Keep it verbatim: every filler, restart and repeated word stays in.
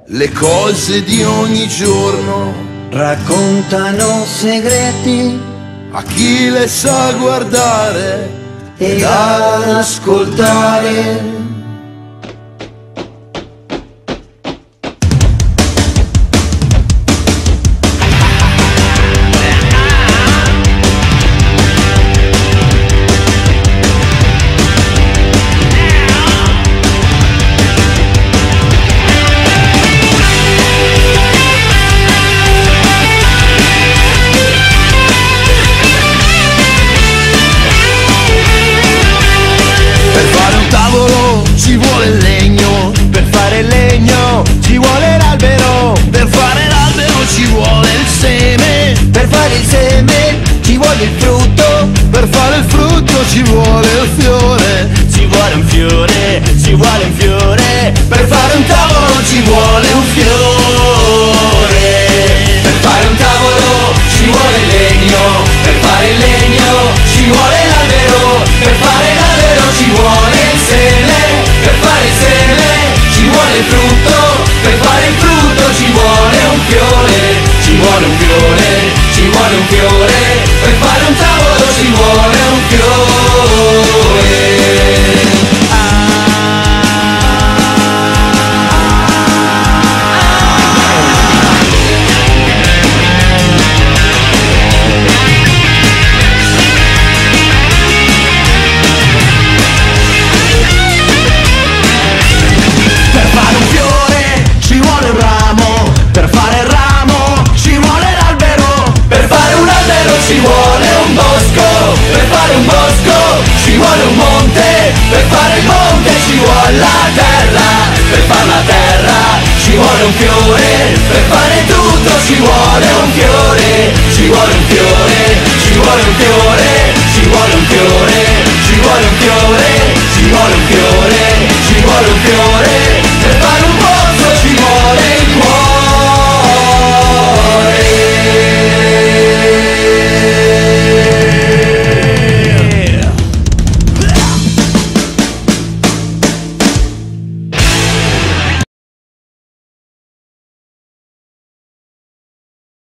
le cose di ogni giorno raccontano segreti a chi le sa guardare ed ascoltare. Ci vuole il legno, per fare il legno ci vuole l'albero, per fare l'albero ci vuole il seme, Per fare il seme ci vuole il frutto, per fare il frutto ci vuole il fiore, ci vuole un fiore, ci vuole un fiore, per fare un tavolo ci vuole un fiore, per fare un tavolo ci vuole il legno, per fare il legno ci vuole l'albero, per fare l'albero ci vuole il seme, per fare il seme ci vuole il frutto, per fare il frutto ci vuole un fiore, ci vuole un fiore, ci vuole un fiore, per fare un tavolo ci vuole un fiore. ci vuole un bosco, per fare un bosco ci vuole un monte, per fare il monte ci vuole la terra, per fare la terra ci vuole un fiore, per fare tutto ci vuole un fiore, ci vuole un fiore, ci vuole un fiore, ci vuole un fiore, ci vuole un fiore.